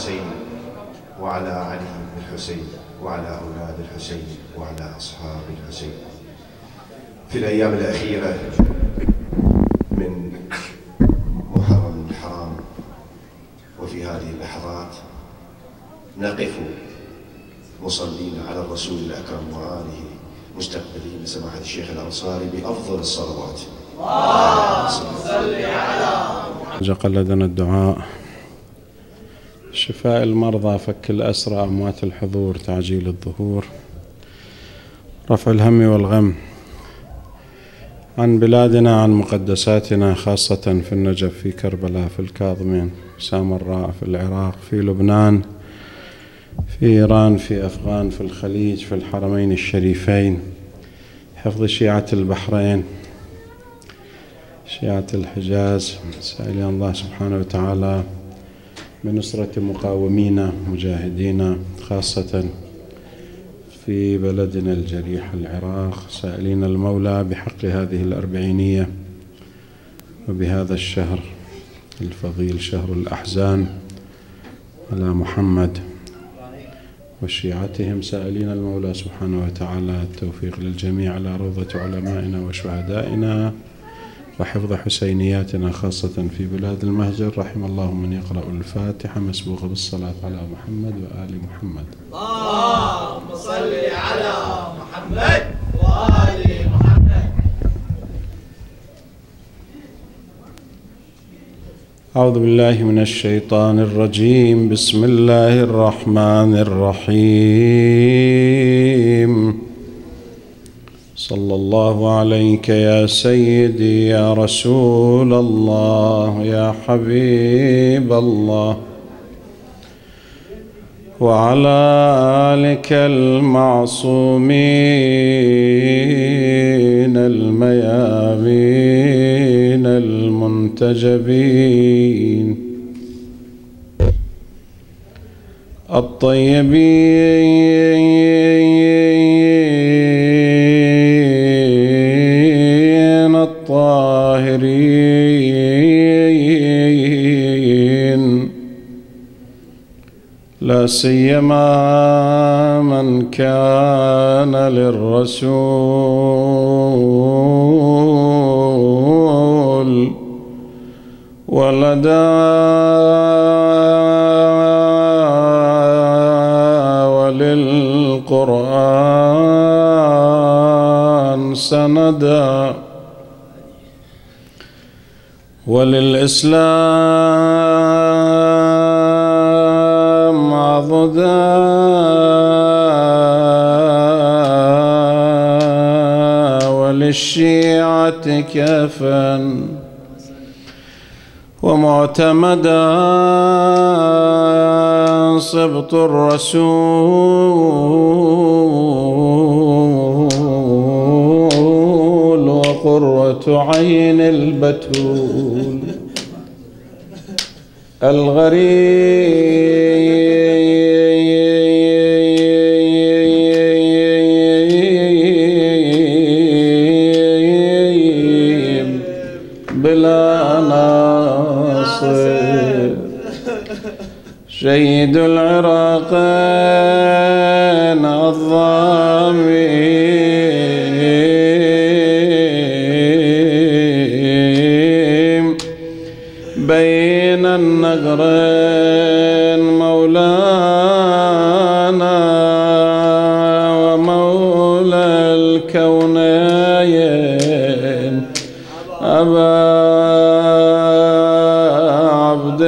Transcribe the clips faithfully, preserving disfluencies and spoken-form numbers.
الحسين وعلى علي بن الحسين وعلى أولاد الحسين وعلى أصحاب الحسين. في الأيام الأخيرة من محرم الحرام وفي هذه اللحظات نقف مصلين على الرسول الأكرم وآله مستقبلين سماحة الشيخ الأنصاري بأفضل الصلوات. اللهم صل على محمد. قلدنا الدعاء شفاء المرضى، فك الأسرى، أموات الحضور، تعجيل الظهور، رفع الهم والغم عن بلادنا، عن مقدساتنا، خاصة في النجف، في كربلاء، في الكاظمين، سامراء، في العراق، في لبنان، في إيران، في أفغان، في الخليج، في الحرمين الشريفين، حفظ شيعة البحرين، شيعة الحجاز، سائلين الله سبحانه وتعالى بنصرة مقاومينا مجاهدينا، خاصة في بلدنا الجريح العراق، سائلين المولى بحق هذه الأربعينية وبهذا الشهر الفضيل شهر الأحزان على محمد وشيعتهم، سائلين المولى سبحانه وتعالى التوفيق للجميع على روضة علمائنا وشهدائنا وحفظ حسينياتنا، خاصة في بلاد المهجر. رحم الله من يقرأ الفاتحة مسبوقة بالصلاة على محمد وآل محمد. اللهم صل على محمد وآل محمد. أعوذ بالله من الشيطان الرجيم. بسم الله الرحمن الرحيم. صلى الله عليك يا سيدي يا رسول الله يا حبيب الله، وعلى آلك المعصومين الميامين المنتجبين الطيبين الطاهرين، لا سيما من كان للرسول ولدا وللقرآن سندا وللإسلام عضدا وللشيعة كفا ومعتمدا، صبط الرسول وقرة عين البتول الغريب بلا ناصر، شهيد العراقين الظامي بين النقرين، مولانا ومولى الكونين، أبا عبد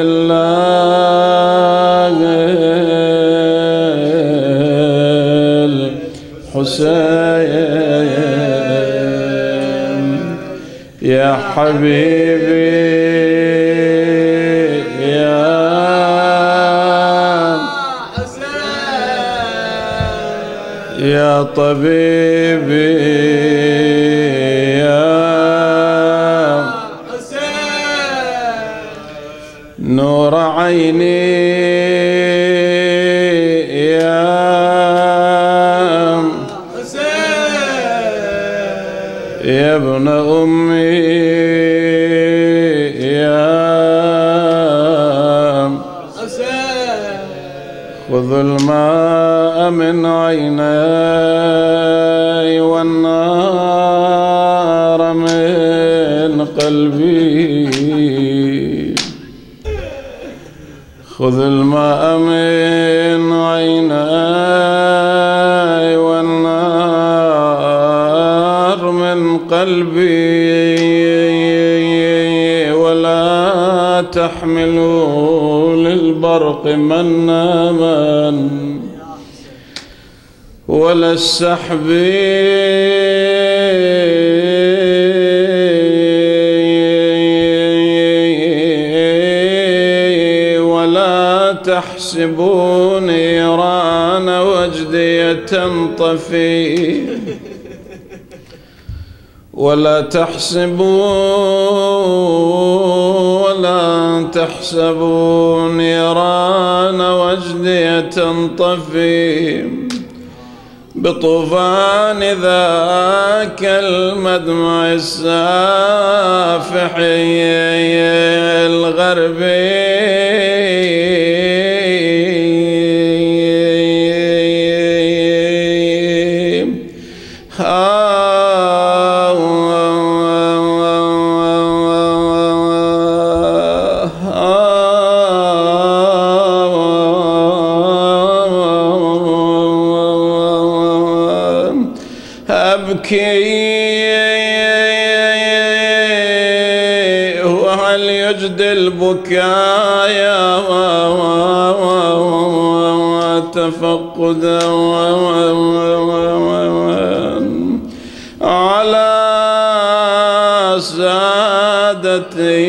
الله الحسين يا حبيبي يا حسين يا طبيبي يا حسين، نور عيني يا حسين يا ابن أمي يا حسين خذ الماء من عيني والنار من قلبي. خذ الماء من عيني والنار من قلبي ولا تحملوا للبرق منا من ولا السحب ولا تحسبوا نيران وجدي تنطفي ولا تحسبوا ولا تحسبوا نيران وجدي تنطفي بطوفان ذاك المدمع السافح الغربي. وهل يجدي البكاء تفقدا على سادتي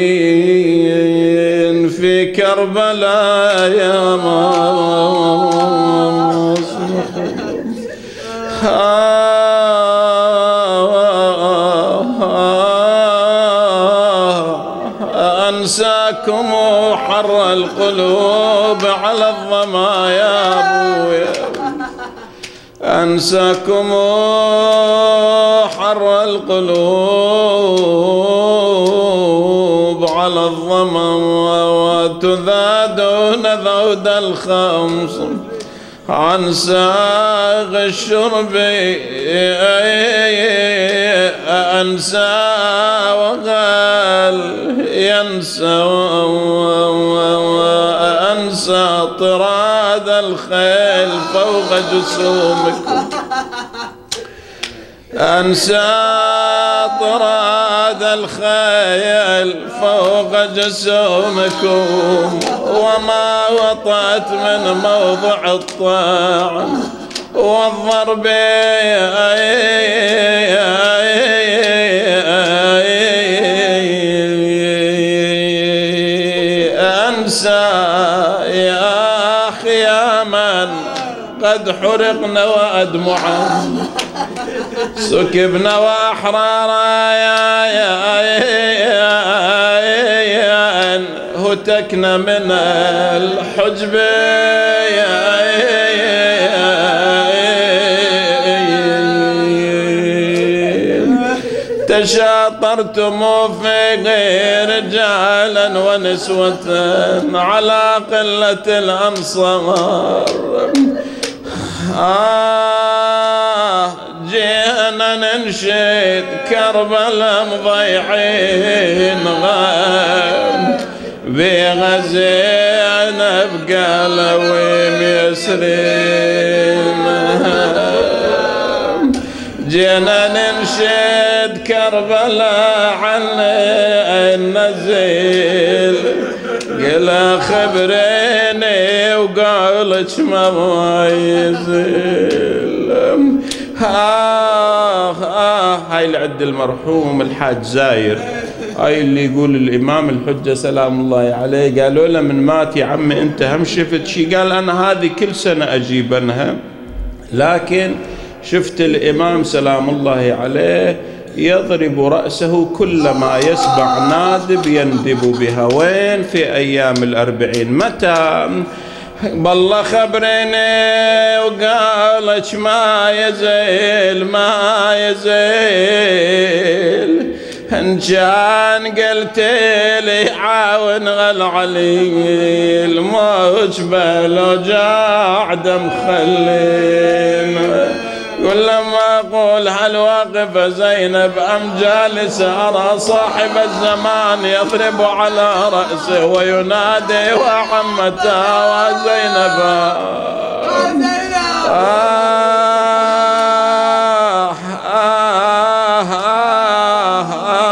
في كربلاء يا أنساكم حر القلوب على الظما يا أبويا. أنساكم حر القلوب على الظما وتذادون ذود الخمس عن ساغ الشرب. أنسى وغال ينسى أنسى طراد الخيل فوق جسومكم. أنسى طراد الخيل فوق جسومكم وما وطأت من موضع الطعن والضرب. أنسى يا خياما قد حرقنا وأدمعا سكبنا وأحرارا يا يا يا هتكنا من الحجب. تشاطرتم في غير رجالا ونسوة على قلة الأنصار. آه جينا ننشد كربلاء مضيعين غام بغزينا بقلويم يسرين. جينا ننشد كربلاء عن النزيل قلا خبريني وقالك ما يزيل. ها ها هاي العد المرحوم الحاج زاير، هاي اللي يقول الإمام الحجة سلام الله عليه قالوا له من مات يا عمي أنت هم شفت شي؟ قال أنا هذه كل سنة أجيبنها، لكن شفت الإمام سلام الله عليه يضرب رأسه كلما يسبع نادب يندب بها. وين؟ في أيام الأربعين. متى؟ بالله خبرني وقالك ما يزيل ما يزيل إن كان قلت لي عاون غل علي الموج بلو قاعدة مخلين. كل ما أقول هل واقف زينب أم جالس أرى صاحب الزمان يضرب على رأسه وينادي وحمتا وزينب آه آه آه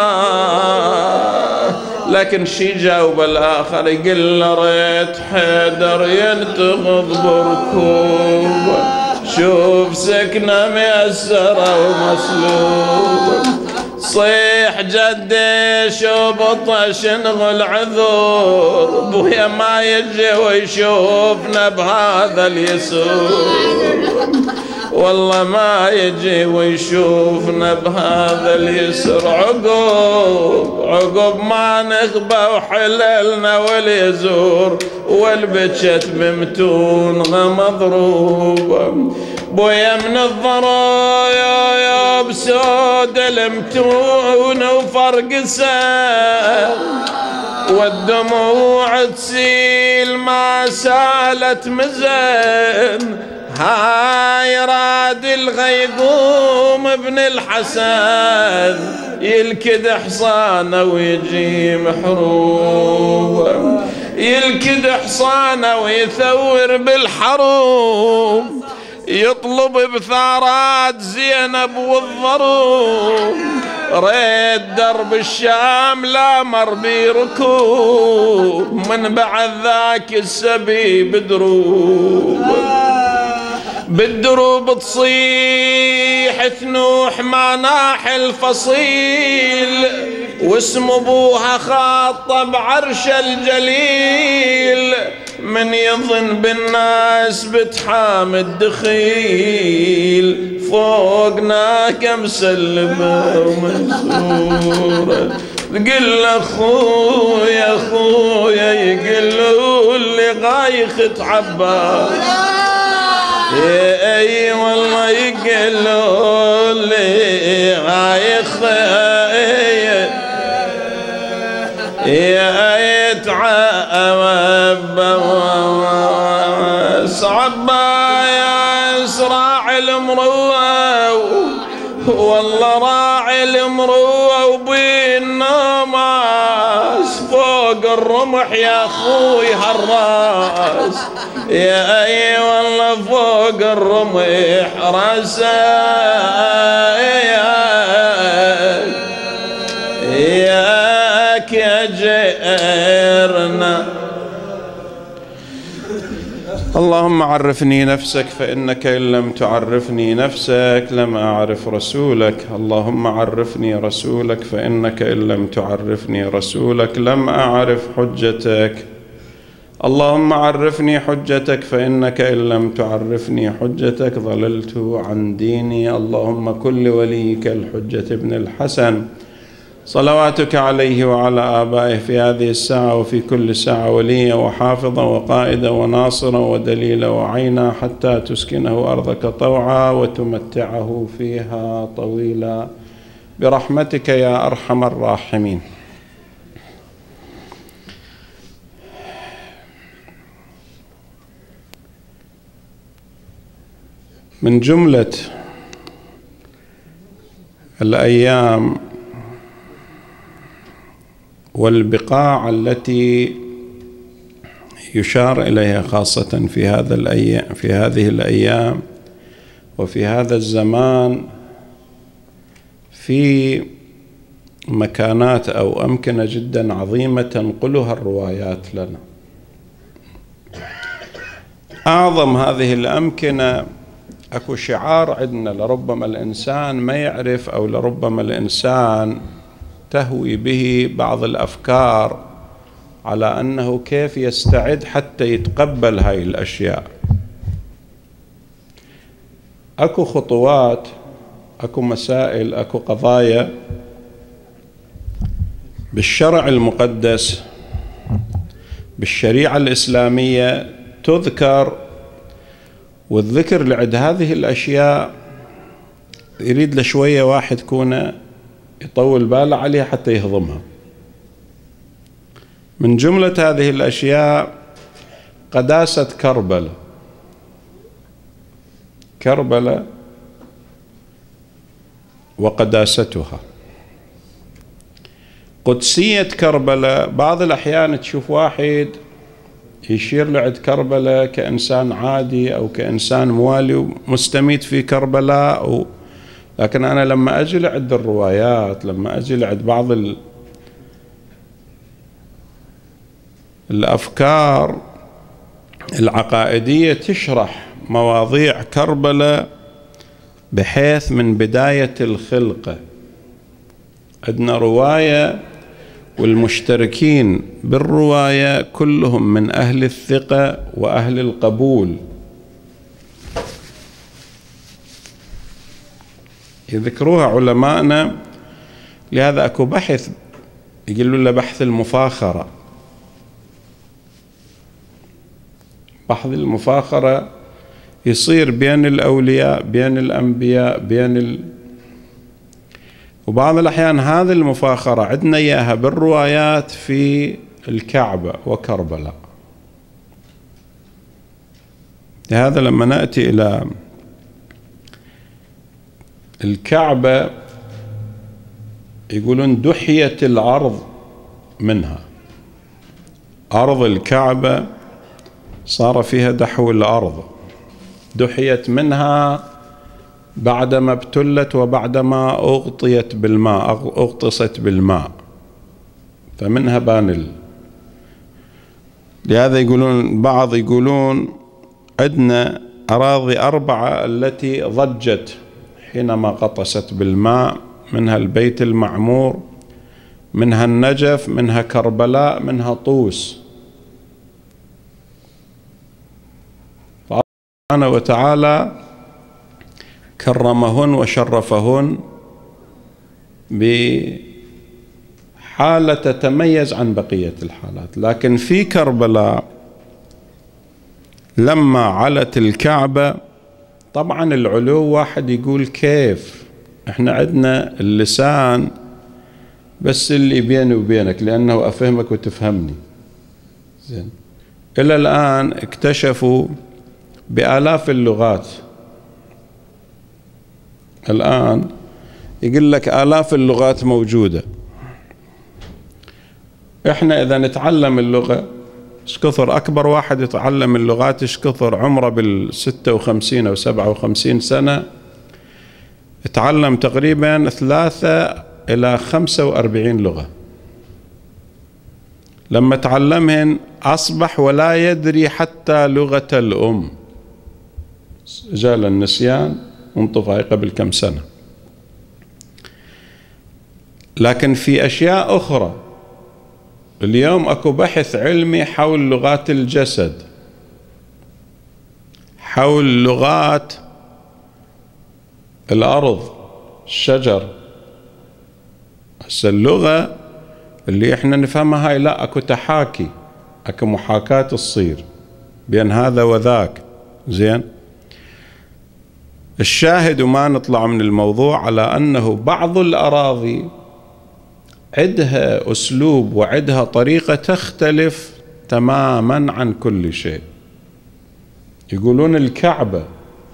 آه. لكن شي جاوب الآخر يقول له ريت حيدر ينتقض بركوب شوف سكنة ميسرة ومسلوب صيح جدي شو بطش نغل عذور بويا ما يجي ويشوفنا بهذا اليسور والله ما يجي ويشوفنا بهذا اليسر عقوب عقوب ما نخبى وحللنا واليزور والبجت بمتون مضروبة بويا من الضرايا بسود المتون وفرق سال والدموع تسيل ما سالت مزن هاي راد الغيقوم ابن الحسن يلكد حصانه ويجي محروب يلكد حصانه ويثور بالحروب يطلب بثارات زينب والضروب ريد درب الشام لا مر بركوب من بعد ذاك السبي بدروب بالدروب تصيح ثنوح ما ناح الفصيل واسم ابوها خاطب عرش الجليل من يظن بالناس بتحام الدخيل فوقنا كم سلمة ومنصورة قل اخويا اخويا يقلوا اللي غايخ تعبى اي والله يقلوا لي غايخ يا يتعب صعبا يا اسراع المروه والله راعي المروه وبالنماس فوق الرمح يا اخوي هالراس يا اي والله فوق الرمح راسه ياك يا جئرنا. اللهم عرفني نفسك فإنك إن لم تعرفني نفسك لم أعرف رسولك. اللهم عرفني رسولك فإنك إن لم تعرفني رسولك لم أعرف حجتك. اللهم عرفني حجتك فإنك إن لم تعرفني حجتك ضللت عن ديني. اللهم كن لوليك الحجة ابن الحسن صلواتك عليه وعلى آبائه في هذه الساعة وفي كل ساعة وليا وحافظا وقائدا وناصرا ودليلا وعينا حتى تسكنه أرضك طوعا وتمتعه فيها طويلا برحمتك يا أرحم الراحمين. من جملة الأيام والبقاع التي يشار إليها خاصة في هذا الأيام في هذه الأيام وفي هذا الزمان في مكانات أو أمكنة جدا عظيمة تنقلها الروايات لنا. أعظم هذه الأمكنة أكو شعار عندنا لربما الإنسان ما يعرف أو لربما الإنسان تهوي به بعض الأفكار على أنه كيف يستعد حتى يتقبل هاي الأشياء. أكو خطوات، أكو مسائل، أكو قضايا بالشرع المقدس بالشريعة الإسلامية تذكر، والذكر لعد هذه الأشياء يريد لشوية واحد كونه يطول باله عليها حتى يهضمها. من جملة هذه الأشياء قداسة كربلاء. كربلاء وقداستها، قدسية كربلاء. بعض الأحيان تشوف واحد يشير لعند كربلاء كإنسان عادي أو كإنسان موالي ومستميت في كربلاء و... لكن أنا لما أجي لعند الروايات، لما أجي لعند بعض ال... الأفكار العقائدية تشرح مواضيع كربلاء بحيث من بداية الخلقة عندنا رواية، والمشتركين بالرواية كلهم من أهل الثقة وأهل القبول. يذكروها علماءنا، لهذا أكو بحث يقولوا له بحث المفاخرة. بحث المفاخرة يصير بين الأولياء، بين الأنبياء، بين ال... وبعض الأحيان هذه المفاخرة عندنا إياها بالروايات في الكعبة وكربلاء. لهذا لما نأتي إلى الكعبة يقولون دحيت الأرض منها. أرض الكعبة صار فيها دحو الأرض، دحيت منها بعدما ابتلت وبعدما أغطيت بالماء، أغطست بالماء، فمنها بانل. لهذا يقولون بعض يقولون عندنا أراضي أربعة التي ضجت حينما غطست بالماء، منها البيت المعمور، منها النجف، منها كربلاء، منها طوس. فالله سبحانه وتعالى كرمهن وشرفهن بحالة تتميز عن بقية الحالات. لكن في كربلاء لما علت الكعبة، طبعا العلو واحد يقول كيف، احنا عندنا اللسان بس اللي بيني وبينك لأنه أفهمك وتفهمني. زين. إلى الآن اكتشفوا بآلاف اللغات، الآن يقول لك آلاف اللغات موجودة. احنا إذا نتعلم اللغة ايش كثر، أكبر واحد يتعلم اللغات ايش كثر عمره بالستة وخمسين أو سبعة وخمسين سنة، يتعلم تقريبا ثلاثة إلى خمسة وأربعين لغة. لما تعلمهن أصبح ولا يدري حتى لغة الأم، جال النسيان وانطفى قبل كم سنة. لكن في أشياء أخرى اليوم أكو بحث علمي حول لغات الجسد، حول لغات الأرض، الشجر. هسه اللغة اللي احنا نفهمها هاي لا، أكو تحاكي، أكو محاكاة تصير بين هذا وذاك. زين. الشاهد وما نطلع من الموضوع على أنه بعض الأراضي عدها أسلوب وعدها طريقة تختلف تماما عن كل شيء. يقولون الكعبة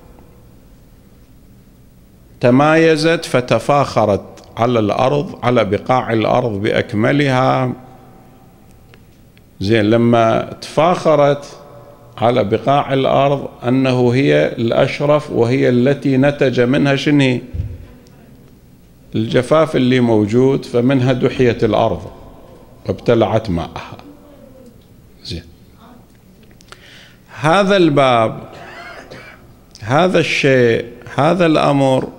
تمايزت فتفاخرت على الأرض، على بقاع الأرض بأكملها. زين. لما تفاخرت على بقاع الأرض أنه هي الأشرف وهي التي نتج منها شنو؟ الجفاف اللي موجود، فمنها دحية الأرض وابتلعت ماءها. زين. هذا الباب، هذا الشيء، هذا الأمر،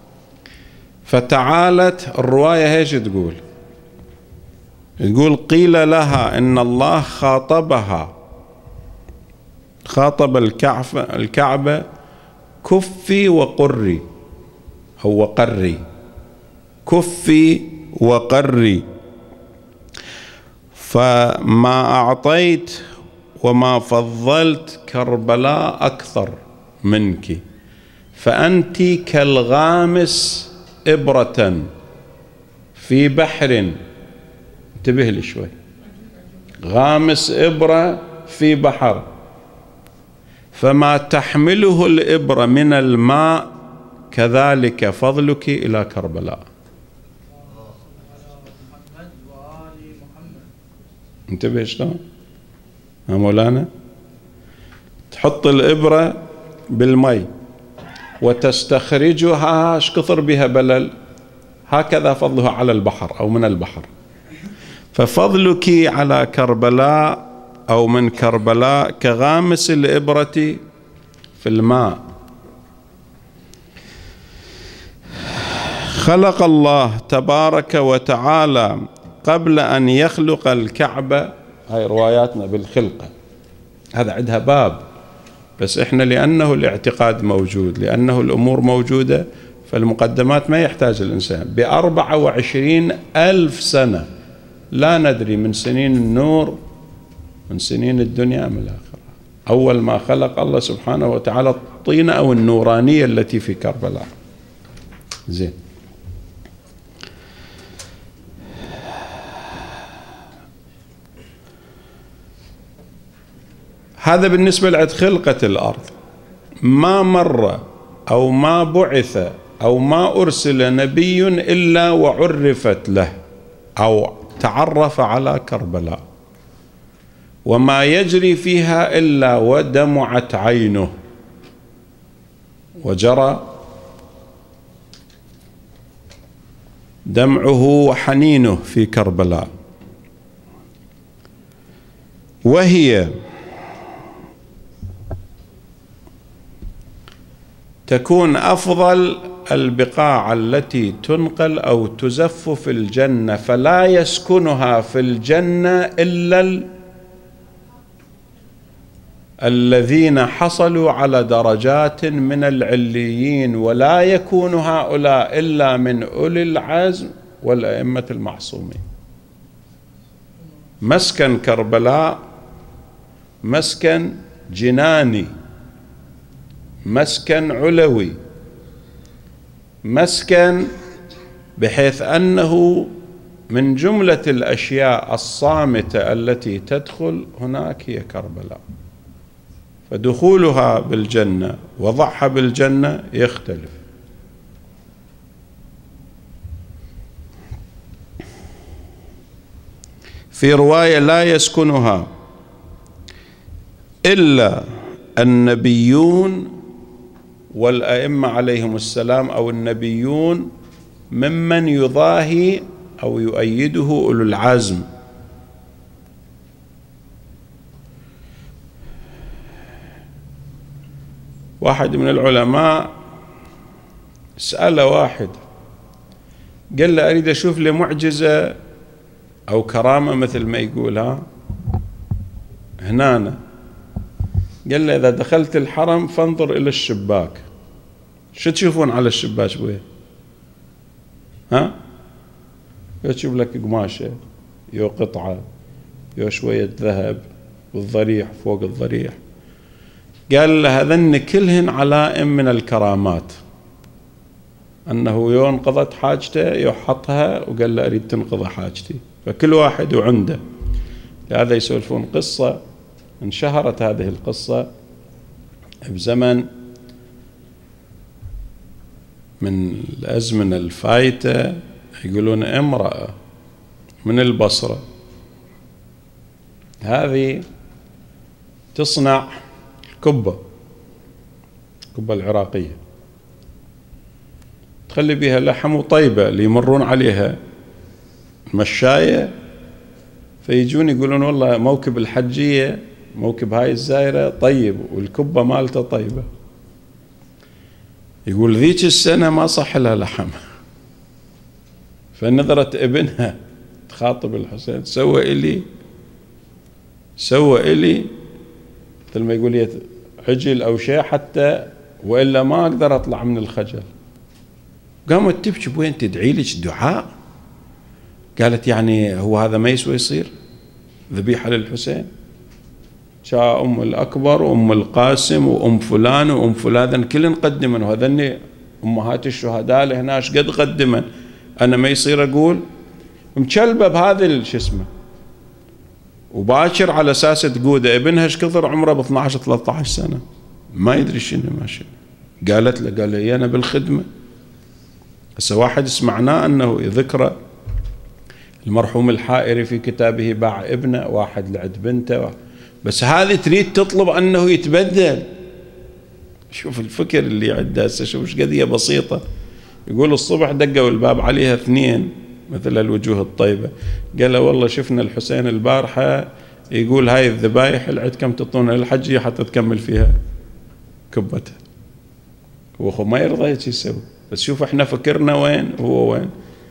فتعالت الرواية هيش تقول؟ تقول قيل لها إن الله خاطبها، خاطب الكعبة, الكعبة كفي وقري، هو قري، كفي وقري، فما أعطيت وما فضلت كربلاء أكثر منك، فأنت كالغامس إبرة في بحر، انتبه لي شوي، غامس إبرة في بحر، فما تحمله الإبرة من الماء كذلك فضلك إلى كربلاء. انتبه شلون يا مولانا، تحط الإبرة بالمي وتستخرجها، ايش كثر بها بلل، هكذا فضلها على البحر أو من البحر. ففضلك على كربلاء أو من كربلاء كغامس الإبرة في الماء. خلق الله تبارك وتعالى قبل أن يخلق الكعبة، هاي رواياتنا بالخلقة، هذا عندها باب، بس إحنا لأنه الاعتقاد موجود، لأنه الأمور موجودة، فالمقدمات ما يحتاج الإنسان. بأربعة وعشرين ألف سنة، لا ندري من سنين النور من سنين الدنيا من الآخرة، أول ما خلق الله سبحانه وتعالى الطينة أو النورانية التي في كربلاء. زين، هذا بالنسبة لعد خلقة الأرض. ما مر أو ما بعث أو ما أرسل نبي إلا وعرفت له أو تعرف على كربلاء، وما يجري فيها إلا ودمعت عينه وجرى دمعه وحنينه في كربلاء. وهي تكون أفضل البقاع التي تنقل أو تزف في الجنة، فلا يسكنها في الجنة إلا ال... الذين حصلوا على درجات من العليين، ولا يكون هؤلاء إلا من أولي العزم والأئمة المعصومين. مسكن كربلاء مسكن جناني، مسكن علوي، مسكن بحيث أنه من جملة الأشياء الصامتة التي تدخل هناك هي كربلاء، فدخولها بالجنة وضعها بالجنة يختلف. في رواية لا يسكنها إلا النبيون والأئمة عليهم السلام، أو النبيون ممن يضاهي أو يؤيده أولو العزم. واحد من العلماء سأل واحد، قال له أريد أشوف لي معجزة أو كرامة مثل ما يقولها هنا. قال له إذا دخلت الحرم فانظر إلى الشباك، شو تشوفون على الشباك بويه؟ ها؟ تشوف لك قماشة، يو قطعة، يو شوية ذهب، والضريح فوق الضريح. قال له هذن كلهن علائم من الكرامات، أنه يو انقضت حاجته يحطها وقال له أريد تنقضى حاجتي، فكل واحد وعنده. لهذا يسولفون قصة، انشهرت هذه القصة بزمن من الأزمنة الفايتة، يقولون امرأة من البصرة هذه تصنع الكبة، الكبة العراقية، تخلي بها لحم وطيبة اللي يمرون عليها المشاية، فيجون يقولون والله موكب الحجية، موكب هاي الزائرة طيب والكبة مالته طيبة. يقول ذيك السنة ما صح لها لحم، فنظرت ابنها تخاطب الحسين، سوى إلي سوى إلي مثل ما يقول عجل أو شيء حتى وإلا ما أقدر أطلع من الخجل. قامت تبكي، بوين تدعي لك دعاء؟ قالت يعني هو هذا ما يسوى يصير ذبيحة للحسين؟ شاء أم الأكبر وأم القاسم وأم فلان وأم فلان كلن قدمن، وهذني أمهات الشهداء لهناش قد قدمن، أنا ما يصير أقول مكلبة بهذا شو اسمه، وباكر على اساس تقوده. ابنها ايش كثر عمره ب اثني عشر ثلاثة عشر سنة، ما يدري شنو ماشي. قالت له قال له انا بالخدمة. هسه واحد سمعناه انه ذكرى المرحوم الحائري في كتابه باع ابنه، واحد لعد بنته، بس هذه تريد تطلب انه يتبدل. شوف الفكر اللي عنده هسه، شوف ايش قضيه بسيطه. يقول الصبح دقوا الباب عليها اثنين مثل الوجوه الطيبه، قال له والله شفنا الحسين البارحه يقول هاي الذبايح اللي عندكم تعطونا للحجيه حتى تكمل فيها كبتها. واخو ما يرضى هيك يسوي، بس شوف احنا فكرنا وين وهو وين.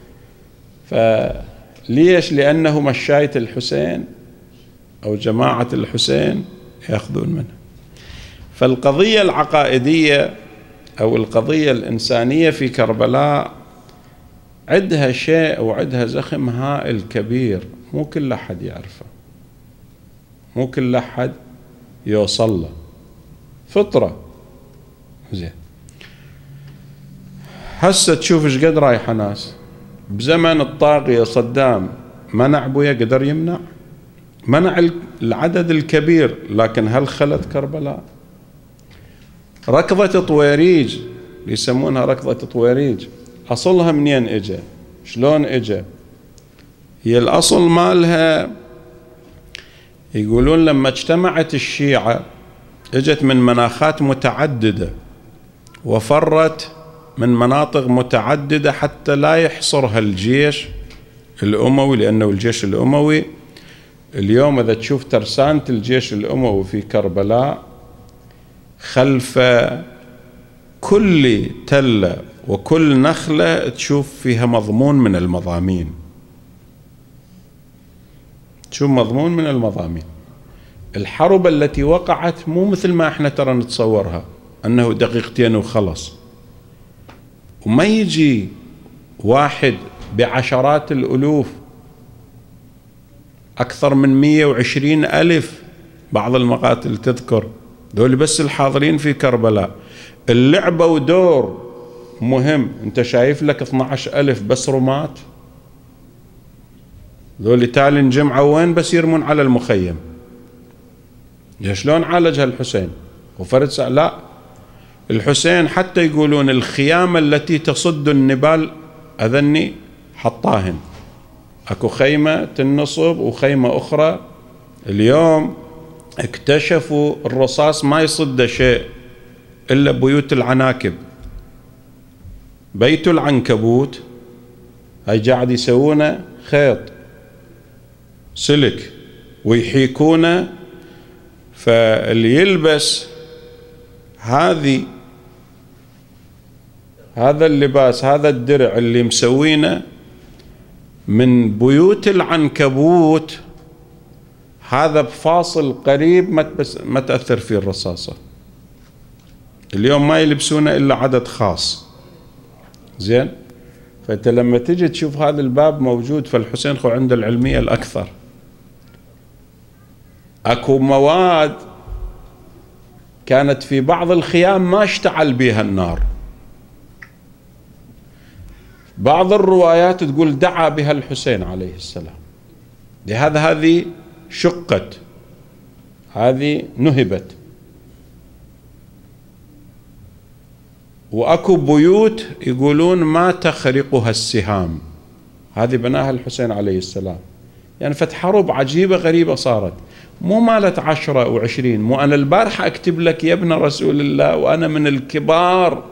فليش؟ لانه مشاية الحسين او جماعه الحسين ياخذون منه. فالقضيه العقائديه او القضيه الانسانيه في كربلاء عندها شيء وعندها زخم هائل كبير، مو كل احد يعرفه، مو كل احد يوصل له. فطره زين. هسه تشوف ايش قد رايحه ناس. بزمن الطاغيه صدام منع بويا، قدر يمنع؟ منع العدد الكبير، لكن هل خلت كربلاء؟ ركضة طويريج يسمونها ركضة طويريج، أصلها منين إجا؟ شلون إجا؟ هي الأصل مالها يقولون لما اجتمعت الشيعة اجت من مناخات متعددة وفرت من مناطق متعددة حتى لا يحصرها الجيش الأموي، لأنه الجيش الأموي اليوم إذا تشوف ترسانة الجيش الأموي في كربلاء خلف كل تلة وكل نخلة تشوف فيها مضمون من المضامين، تشوف مضمون من المضامين. الحرب التي وقعت مو مثل ما احنا ترى نتصورها أنه دقيقتين وخلص، وما يجي واحد بعشرات الألوف، أكثر من مية وعشرين ألف بعض المقاتل تذكر، دول بس الحاضرين في كربلاء. اللعبة ودور مهم، انت شايف لك اثني عشر ألف بس رمات، دول تالي انجمعوا وين؟ بس يرمون على المخيم. شلون عالجها الحسين وفرد ساعة؟ لا، الحسين حتى يقولون الخيام التي تصد النبال أذني حطاهن، اكو خيمة تنصب وخيمة أخرى. اليوم اكتشفوا الرصاص ما يصد شيء إلا بيوت العناكب. بيت العنكبوت هاي قاعد يسوونه خيط سلك ويحيكونه، فاللي يلبس هذه هذا اللباس هذا الدرع اللي مسوينه من بيوت العنكبوت، هذا بفاصل قريب ما ما تأثر فيه الرصاصة. اليوم ما يلبسونه إلا عدد خاص. زين، فأنت لما تجي تشوف هذا الباب موجود، فالحسين خو عنده العلمية الأكثر. أكو مواد كانت في بعض الخيام ما اشتعل بها النار، بعض الروايات تقول دعا بها الحسين عليه السلام، لهذا هذه شقت، هذه نهبت. وأكو بيوت يقولون ما تخرقها السهام، هذه بناها الحسين عليه السلام. يعني فتح حرب عجيبة غريبة صارت، مو مالت عشرة وعشرين. مو أنا البارحة أكتب لك يا ابن رسول الله وأنا من الكبار،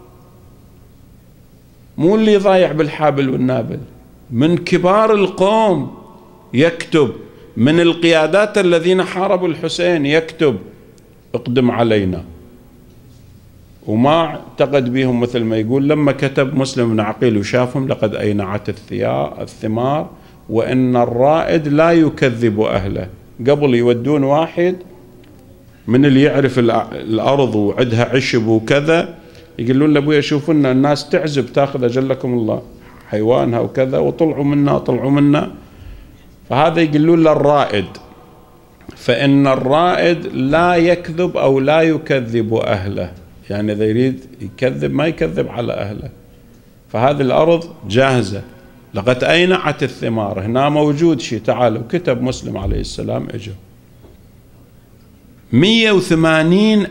مو اللي ضايع بالحابل والنابل، من كبار القوم يكتب، من القيادات الذين حاربوا الحسين يكتب اقدم علينا. وما اعتقد بهم مثل ما يقول لما كتب مسلم بن عقيل وشافهم لقد أينعت الثمار وإن الرائد لا يكذب أهله. قبل يودون واحد من اللي يعرف الأرض وعدها عشب وكذا، يقولون له أبويا شوفوا لنا الناس تعزب تاخذ أجلكم الله حيوانها وكذا، وطلعوا منا طلعوا منا. فهذا يقولون له الرائد، فإن الرائد لا يكذب أو لا يكذب أهله، يعني إذا يريد يكذب ما يكذب على أهله. فهذه الأرض جاهزة، لقد أينعت الثمار، هنا موجود شيء. تعالوا كتب مسلم عليه السلام اجوا مئة وثمانين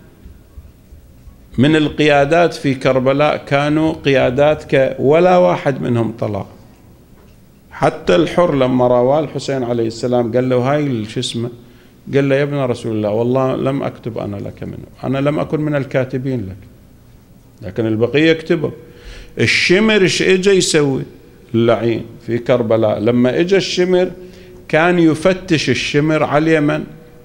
من القيادات في كربلاء كانوا قيادات ك ولا واحد منهم طلع. حتى الحر لما راواه الحسين عليه السلام قال له هاي شو اسمه، قال له يا ابن رسول الله والله لم أكتب أنا لك منه، أنا لم أكن من الكاتبين لك، لكن البقية كتبوا. الشمر ايش اجى يسوي اللعين في كربلاء؟ لما اجى الشمر كان يفتش الشمر على اليمن،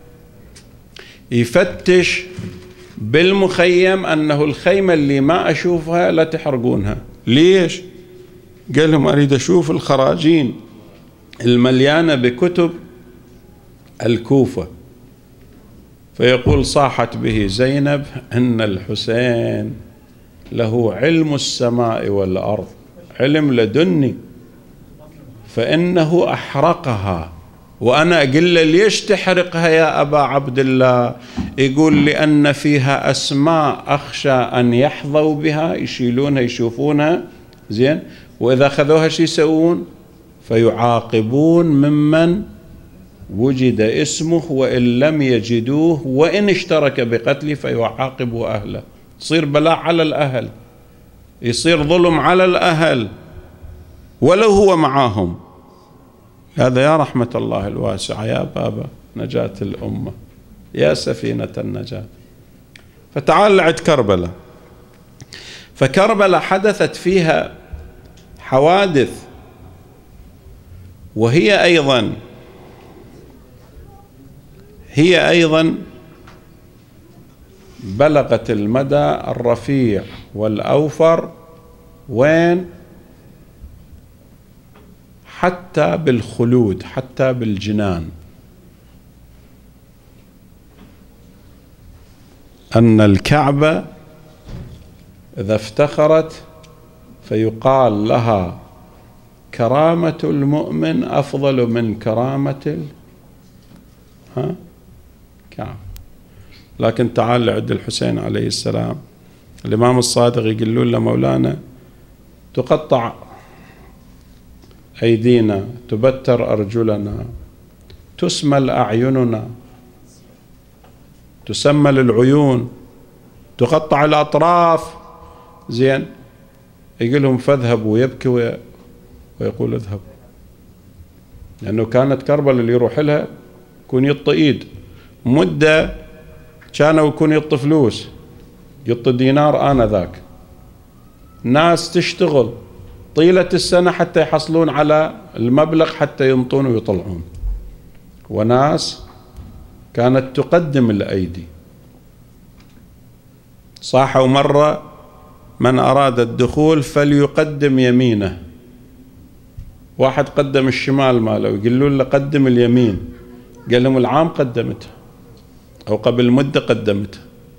يفتش بالمخيم أنه الخيمة اللي ما أشوفها لا تحرقونها. ليش؟ قال لهم أريد أشوف الخراجين المليانة بكتب الكوفة. فيقول صاحت به زينب أن الحسين له علم السماء والأرض، علم لدني، فإنه أحرقها. وأنا أقول له ليش تحرقها يا أبا عبد الله؟ يقول لأن فيها أسماء أخشى أن يحظوا بها، يشيلونها يشوفونها زين، وإذا أخذوها شو يسوون؟ فيعاقبون ممن وجد اسمه وإن لم يجدوه، وإن اشترك بقتله فيعاقبوا أهله. تصير بلاء على الأهل، يصير ظلم على الأهل ولو هو معاهم. هذا يا رحمة الله الواسعة يا بابا نجاة الأمة، يا سفينة النجاة. فتعال لعد كربلاء. فكربلاء حدثت فيها حوادث، وهي أيضا هي أيضا بلغت المدى الرفيع والأوفر. وين؟ حتى بالخلود، حتى بالجنان. أن الكعبة إذا افتخرت فيقال لها كرامة المؤمن أفضل من كرامة ال... ها؟ كعب. لكن تعال لعد الحسين عليه السلام، الإمام الصادق يقولون له مولانا تقطع أيدينا، تبتر أرجلنا، تسمل أعيننا، تسمل العيون، تقطع الأطراف زين. يقول لهم فاذهبوا، يبكي ويقول اذهبوا، لأنه كانت كربلاء اللي يروح لها يكون يط إيد، مدة كانوا يكون يط فلوس، يط دينار آنذاك. ناس تشتغل طيلة السنة حتى يحصلون على المبلغ حتى ينطون ويطلعون، وناس كانت تقدم الأيدي. صاحوا مرة من أراد الدخول فليقدم يمينه، واحد قدم الشمال ماله ويقولون له قدم اليمين، قال لهم العام قدمتها أو قبل مدة قدمتها.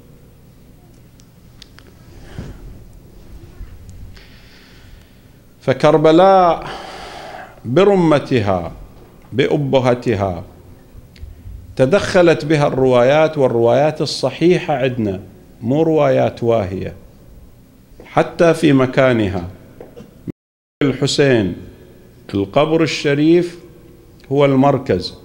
فكربلاء برمتها بأبهتها تدخلت بها الروايات، والروايات الصحيحة عندنا مو روايات واهية. حتى في مكانها الحسين القبر الشريف هو المركز،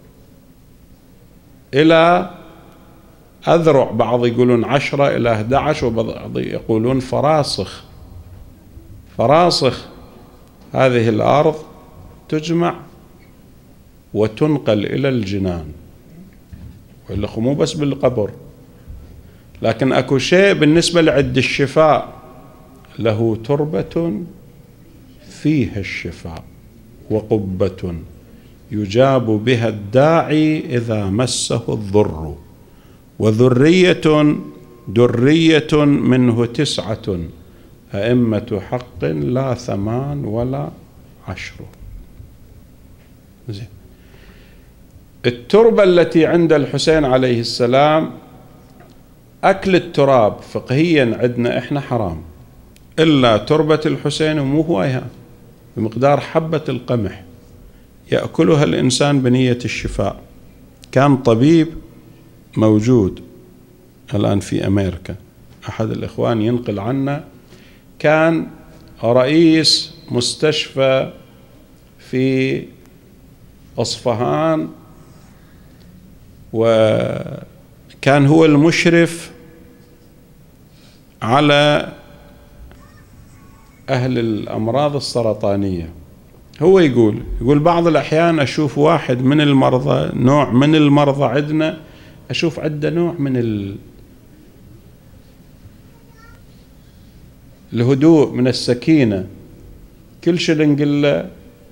إلى أذرع، بعض يقولون عشرة إلى أحد عشر، وبعض يقولون فراسخ. فراسخ هذه الأرض تجمع وتنقل إلى الجنان، وإلا مو بس بالقبر. لكن أكو شيء بالنسبة لعد الشفاء، له تربة فيها الشفاء، وقبة يجاب بها الداعي إذا مسه الضر، وذرية درية منه تسعة، أئمة حق لا ثمان ولا عشر. زين. التربة التي عند الحسين عليه السلام، أكل التراب فقهيا عندنا إحنا حرام، إلا تربة الحسين ومو هوايها بمقدار حبة القمح يأكلها الإنسان بنية الشفاء. كان طبيب موجود الآن في أمريكا، أحد الإخوان ينقل عنا، كان رئيس مستشفى في أصفهان، وكان هو المشرف على أهل الأمراض السرطانية. هو يقول يقول بعض الأحيان أشوف واحد من المرضى، نوع من المرضى عندنا، أشوف عنده نوع من ال... الهدوء، من السكينة، كل شيء نقول له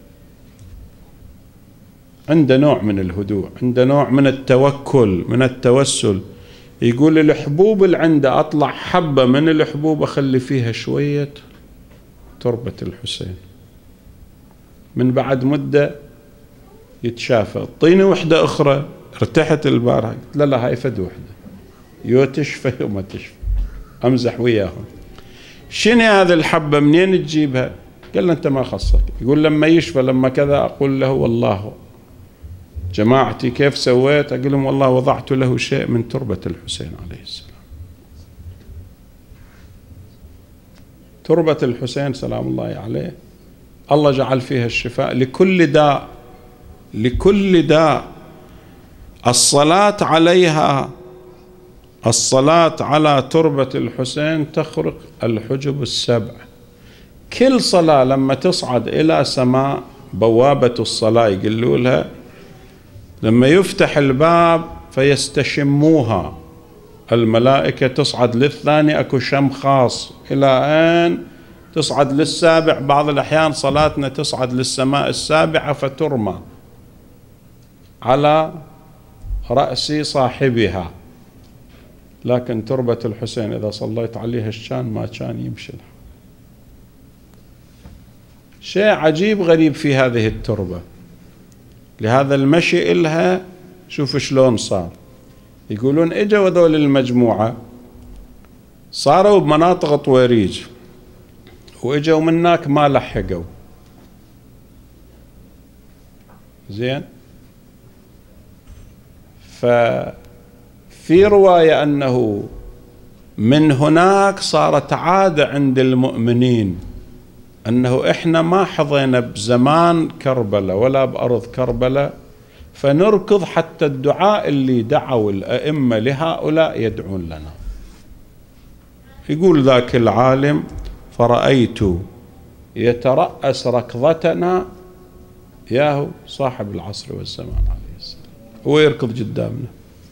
عنده نوع من الهدوء، عنده نوع من التوكل، من التوسل. يقول الحبوب اللي عنده أطلع حبة من الحبوب أخلي فيها شوية تربة الحسين، من بعد مدة يتشافى. طيني وحدة أخرى، ارتحت البارحة، قلت لا لا هاي فد وحدة، يو تشفى وما تشفى، أمزح وياهم. شنو هذه الحبة منين تجيبها؟ قال له أنت ما خصك. يقول لما يشفى لما كذا أقول له والله جماعتي كيف سويت؟ أقول لهم والله وضعت له شيء من تربة الحسين عليه السلام. تربة الحسين سلام الله عليه الله جعل فيها الشفاء لكل داء، لكل داء. الصلاة عليها، الصلاة على تربة الحسين تخرق الحجب السبع. كل صلاة لما تصعد إلى سماء، بوابة الصلاة يقولوا لها، لما يفتح الباب فيستشموها الملائكة، تصعد للثاني أكو شم خاص إلى أن تصعد للسابع. بعض الأحيان صلاتنا تصعد للسماء السابعة فترمى على رأس صاحبها، لكن تربة الحسين إذا صليت عليها الشان ما كان يمشي لها. شيء عجيب غريب في هذه التربة. لهذا المشي إلها شوف شلون صار. يقولون إجوا ذول المجموعة صاروا بمناطق طويريج، وإجوا مناك ما لحقوا زين. ففي رواية أنه من هناك صارت عادة عند المؤمنين أنه إحنا ما حظينا بزمان كربلاء ولا بأرض كربلاء، فنركض حتى الدعاء اللي دعوا الأئمة لهؤلاء يدعون لنا. يقول ذاك العالم فرأيت يترأس ركضتنا ياهو صاحب العصر والزمان عليه السلام، هو يركض قدامنا.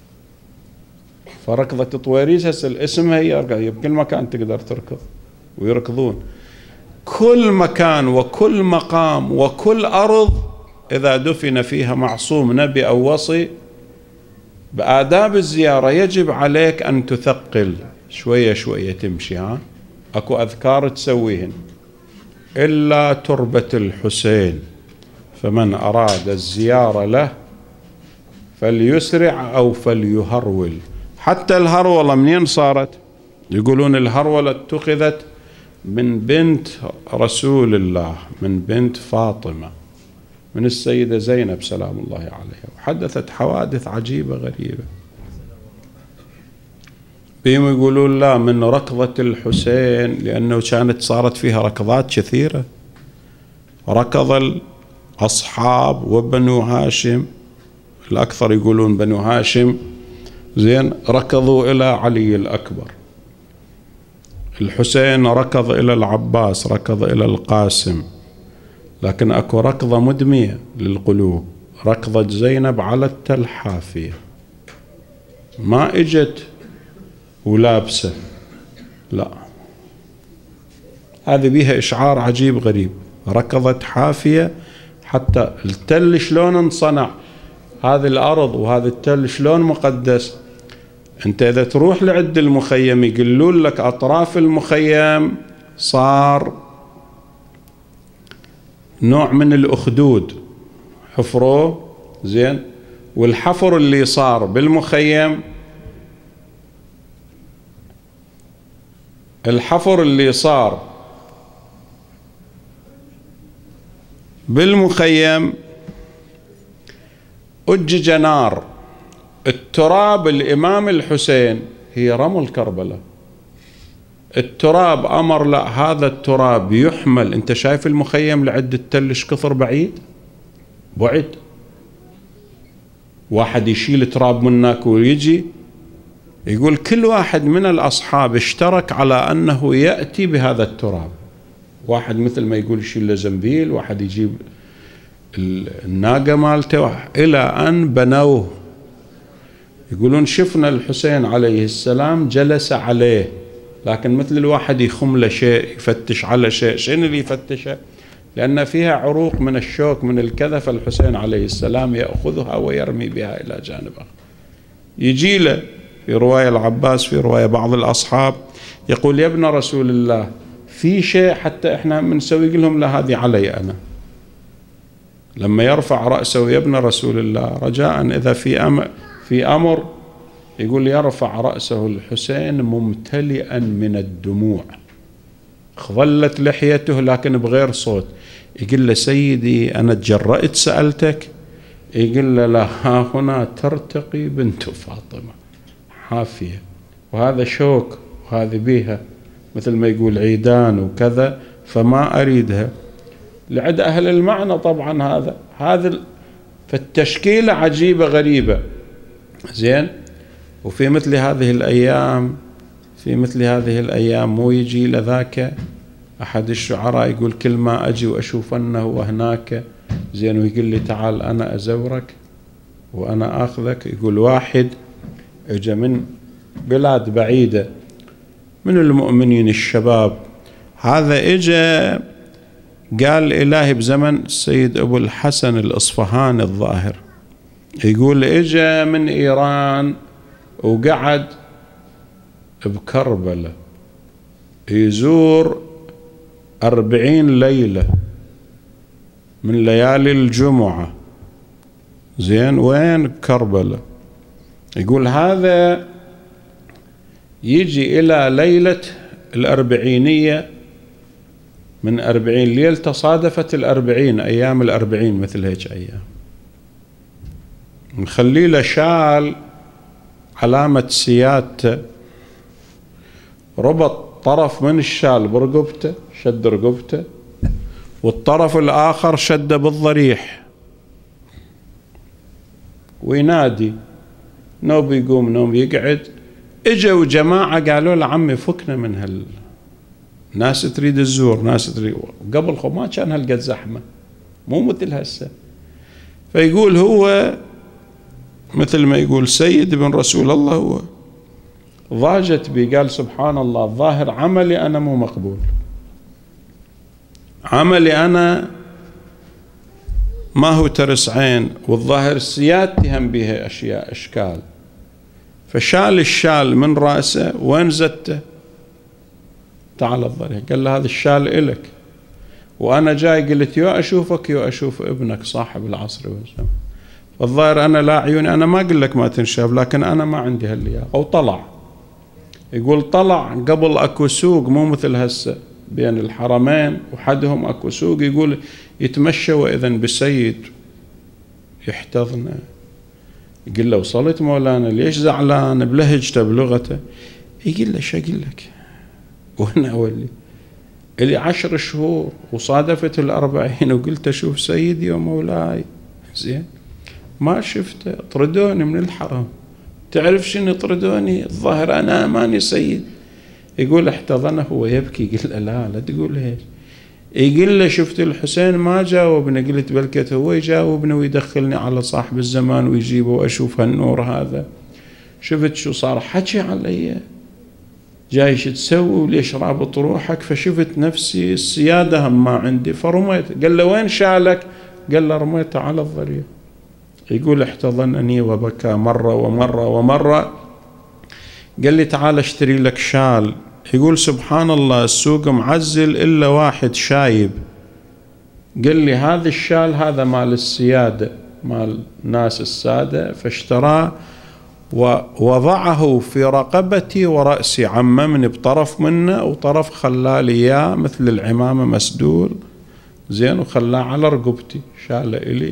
فركضة طويريج هسه الاسم هي بكل مكان تقدر تركض ويركضون. كل مكان وكل مقام وكل أرض إذا دفن فيها معصوم نبي أو وصي بآداب الزيارة يجب عليك أن تثقل شوية شوية تمشي، ها أكو أذكار تسويهن. إلا تربة الحسين فمن أراد الزيارة له فليسرع أو فليهرول. حتى الهرولة منين صارت؟ يقولون الهرولة اتخذت من بنت رسول الله، من بنت فاطمة، من السيدة زينب سلام الله عليها، وحدثت حوادث عجيبة غريبة. بهم يقولون لا من ركضة الحسين، لأنه كانت صارت فيها ركضات كثيرة. ركض الأصحاب وبنو هاشم، الأكثر يقولون بنو هاشم زين، ركضوا إلى علي الأكبر. الحسين ركض إلى العباس، ركض إلى القاسم. لكن أكو ركضة مدمية للقلوب، ركضة زينب على التلحافية، ما إجت ولابسة، لا، هذه بيها إشعار عجيب غريب. ركضت حافية حتى التل شلون انصنع، هذه الأرض وهذا التل شلون مقدس. أنت إذا تروح لعد المخيم يقولون لك أطراف المخيم صار نوع من الأخدود حفروه زين، والحفر اللي صار بالمخيم، الحفر اللي صار بالمخيم أجج نار. التراب الإمام الحسين هي رمل كربلاء، التراب أمر لا، هذا التراب يحمل. أنت شايف المخيم لعد التل ايش كثر بعيد؟ بعد. واحد يشيل تراب منك ويجي. يقول كل واحد من الأصحاب اشترك على أنه يأتي بهذا التراب. واحد مثل ما يقول يشيل له زنبيل، واحد يجيب الناقة مالته، إلى أن بنوه. يقولون شفنا الحسين عليه السلام جلس عليه، لكن مثل الواحد يخم له شيء، يفتش على شيء. شنو اللي يفتشه؟ لأن فيها عروق من الشوك من الكذا، فالحسين عليه السلام يأخذها ويرمي بها إلى جانب آخر. يجي له في رواية العباس، في رواية بعض الأصحاب، يقول يا ابن رسول الله في شيء حتى إحنا بنسوي لهم، لا هذه علي أنا. لما يرفع رأسه يا ابن رسول الله رجاء إذا في أمر في أمر، يقول يرفع رأسه الحسين ممتلئا من الدموع، ظلت لحيته لكن بغير صوت. يقول له سيدي أنا تجرأت سألتك؟ يقول له لا، ها هنا ترتقي بنت فاطمة حافية، وهذا شوك وهذه بيها مثل ما يقول عيدان وكذا، فما أريدها. لعد أهل المعنى طبعا هذا هذا فالتشكيلة عجيبة غريبة. زين. وفي مثل هذه الأيام في مثل هذه الأيام مو يجي لذاك أحد الشعراء يقول كل ما أجي وأشوفنه وهناك، زين، ويقول لي تعال أنا أزورك وأنا آخذك. يقول واحد اجى من بلاد بعيدة من المؤمنين الشباب، هذا اجى قال إلهي بزمن السيد أبو الحسن الإصفهاني الظاهر، يقول اجى من إيران وقعد بكربلة يزور أربعين ليلة من ليالي الجمعة. زين. وين؟ كربلة. يقول هذا يجي إلى ليلة الأربعينية، من أربعين ليلة تصادفت الأربعين، أيام الأربعين مثل هيك أيام، نخلي له شال علامة سيادته، ربط طرف من الشال برقبته، شد رقبته، والطرف الآخر شده بالضريح، وينادي نوب يقوم نوم يقعد. اجوا جماعة قالوا له عمي فكنا من هال ناس تريد تزور، ناس تريد. قبل خو ما كان هالقد زحمة، مو مثل هسه. فيقول هو مثل ما يقول سيد بن رسول الله، هو ضاجت بي، قال سبحان الله الظاهر عملي أنا مو مقبول، عملي أنا ما هو ترس عين، والظاهر سيادتي هم بها أشياء أشكال. فشال الشال من رأسه، وين زدته؟ تعال الضريح. قال له هذا الشال إلك، وأنا جاي قلت يو أشوفك يو أشوف ابنك صاحب العصر والزمان. فالظاهر أنا لا عيوني، أنا ما أقول لك ما تنشاف، لكن أنا ما عندي هاللياقة. وطلع. يقول طلع قبل أكو سوق، مو مثل هسه بين الحرمين وحدهم أكو سوق، يقول يتمشى وإذن بسيد يحتضنه. يقول له وصلت مولانا ليش زعلان؟ بلهجته بلغته. يقول له شو أقول لك، وأنا أولي إلي عشر شهور وصادفت الأربعين وقلت أشوف سيدي ومولاي، زين ما شفته، طردوني من الحرم. تعرف شنو طردوني؟ الظاهر أنا ماني سيد. يقول احتضنه هو يبكي. يقول له لا لا تقول هيك. يقول له شفت الحسين ما جاوبني، قلت بلكت هو يجاوبني ويدخلني على صاحب الزمان ويجيبه وأشوف هالنور هذا. شفت شو صار حكي علي، جاي شو تسوي وليش رابط روحك؟ فشفت نفسي السيادة هم ما عندي فرميت. قال له وين شالك؟ قال له رميته على الضريح. يقول احتضنني وبكى مرة ومرة ومرة. قال لي تعال اشتري لك شال. يقول سبحان الله السوق معزل إلا واحد شايب. قال لي هذا الشال هذا مال السيادة، مال ناس السادة، فاشتراه ووضعه في رقبتي ورأسي، عممني بطرف منه وطرف خلالي إياه مثل العمامة مسدول، زين، وخلاه على رقبتي، شاله إلي.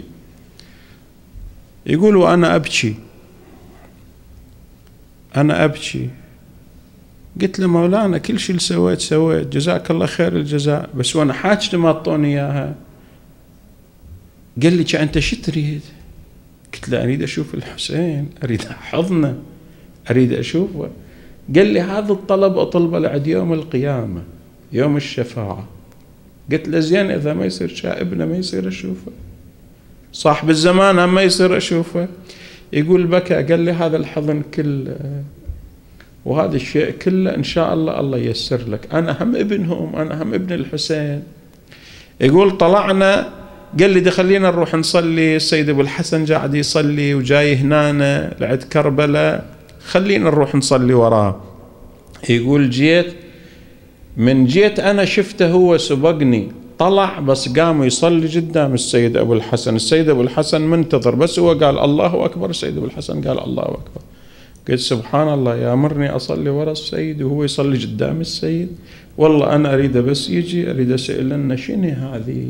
يقول وأنا أبكي، أنا أبكي قلت له مولانا كل شيء اللي سويت سويت، جزاك الله خير الجزاء، بس وانا حاجتي ما اعطوني اياها. قال لي انت شو تريد؟ قلت له اريد اشوف الحسين، اريد احضنه، اريد اشوفه. قال لي هذا الطلب اطلبه لعد يوم القيامه، يوم الشفاعه. قلت له زين اذا ما يصير شائبنا ما يصير اشوفه، صاحب الزمان هم ما يصير اشوفه. يقول بكى، قال لي هذا الحضن كله وهذا الشيء كله ان شاء الله الله ييسر لك، انا هم ابنهم، انا هم ابن الحسين. يقول طلعنا، قال لي خلينا نروح نصلي، السيد ابو الحسن قاعد يصلي وجاي هنا لعد كربلاء، خلينا نروح نصلي وراه. يقول جيت، من جيت انا شفته هو سبقني، طلع بس قام يصلي قدام السيد ابو الحسن، السيد ابو الحسن منتظر، بس هو قال الله اكبر، السيد ابو الحسن قال الله اكبر. قلت سبحان الله، يامرني اصلي ورا السيد وهو يصلي قدام السيد؟ والله انا اريد بس يجي، اريد اسال لنا شنو هذه.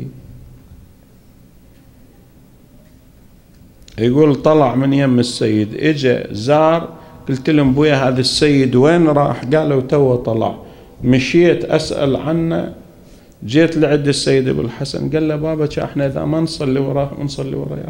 يقول طلع من يم السيد، اجى زار، قلت لهم بويا هذا السيد وين راح؟ قالوا تو طلع. مشيت اسال عنه، جيت لعند السيد ابو الحسن، قال له بابا احنا اذا ما نصلي وراه نصلي وراياه.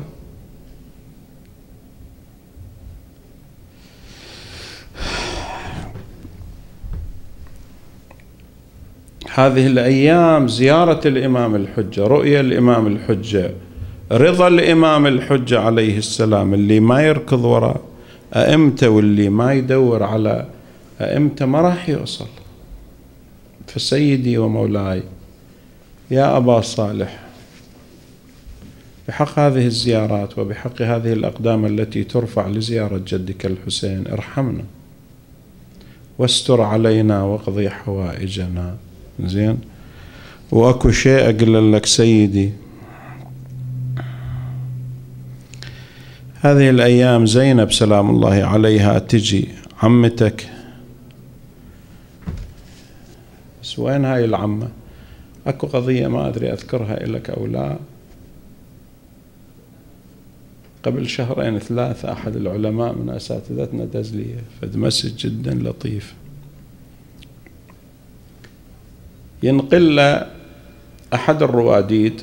هذه الايام زياره الامام الحجه، رؤيه الامام الحجه، رضا الامام الحجه عليه السلام، اللي ما يركض وراء ائمته واللي ما يدور على ائمته ما راح يوصل. فسيدي ومولاي يا أبا صالح، بحق هذه الزيارات وبحق هذه الأقدام التي ترفع لزيارة جدك الحسين، ارحمنا واستر علينا واقضي حوائجنا. زين، وأكو شيء أقول لك سيدي، هذه الأيام زينب سلام الله عليها تجي عمتك، بس وين هاي العمة؟ اكو قضية ما ادري اذكرها لك او لا. قبل شهرين ثلاثة احد العلماء من اساتذتنا دز لي فد مسج جدا لطيف، ينقل له احد الرواديد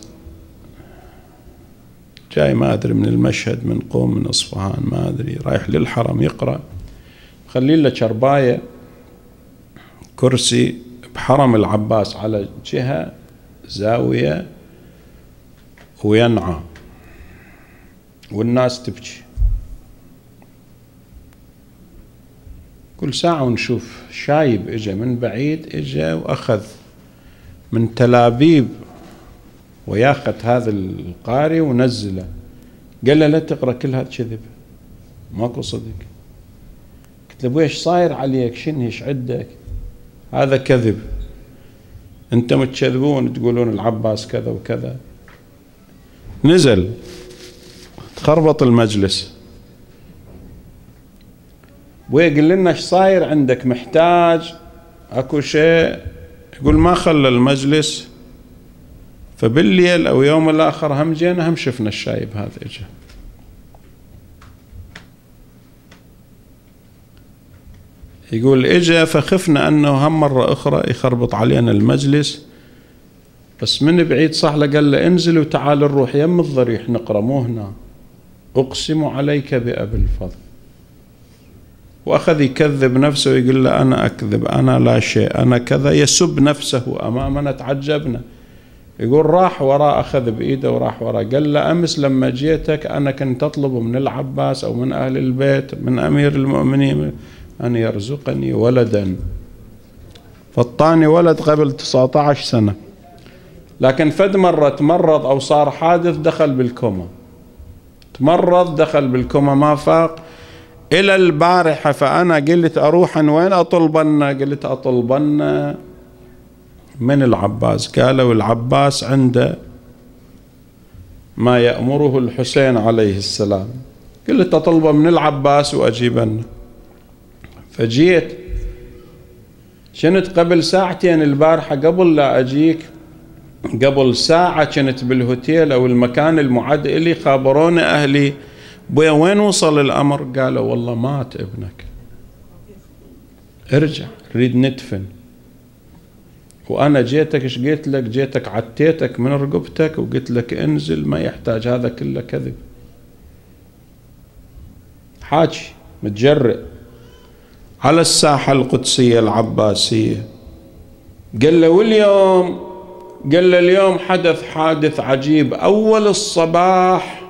جاي ما ادري من المشهد، من قوم، من اصفهان، ما ادري، رايح للحرم يقرا، خلي له شربايه كرسي بحرم العباس على جهة زاوية وينعى والناس تبكي. كل ساعة ونشوف شايب اجا من بعيد، اجا واخذ من تلابيب وياخذ هذا القارئ ونزله، قال له لا تقرأ كل هذا كذب، ماكو صدق. قلت له ابوي ايش صاير عليك؟ شنو ايش عندك؟ هذا كذب، انتم تكذبون تقولون العباس كذا وكذا. نزل تخربط المجلس، ويقول لنا ايش صاير عندك؟ محتاج اكو شيء؟ يقول ما خلى المجلس. فبالليل او يوم الاخر هم جينا هم شفنا الشايب هذا اجا. يقول اجا فخفنا انه هم مرة اخرى يخربط علينا المجلس، بس من بعيد صح له قال له انزل وتعال نروح يم الضريح نقرا، مو هنا، اقسم عليك بأبي الفضل. واخذ يكذب نفسه ويقول له انا اكذب، انا لا شيء، انا كذا، يسب نفسه امامنا. تعجبنا. يقول راح وراه، اخذ بايده وراح وراه، قال له امس لما جيتك انا كنت اطلب من العباس او من اهل البيت من امير المؤمنين أن يرزقني ولدا، فاعطاني ولد قبل تسعة عشر سنة، لكن فد مرة تمرض أو صار حادث دخل بالكوما، تمرض دخل بالكوما ما فاق إلى البارحة. فأنا قلت أروح وين أطلبن؟ قلت أطلبن من العباس. قالوا العباس عنده ما يأمره الحسين عليه السلام. قلت أطلبه من العباس وأجيبن. فجيت كنت قبل ساعتين البارحة، قبل لا أجيك قبل ساعة كنت بالهوتيل أو المكان المعد إلي، خابروني أهلي بويا وين وصل الأمر؟ قالوا والله مات ابنك. ارجع نريد ندفن. وأنا جيتك إيش قلت لك؟ جيتك عتيتك من رقبتك وقلت لك انزل، ما يحتاج، هذا كله كذب. حاجي متجرئ على الساحة القدسية العباسية. قال له واليوم، قال له اليوم حدث حادث عجيب. أول الصباح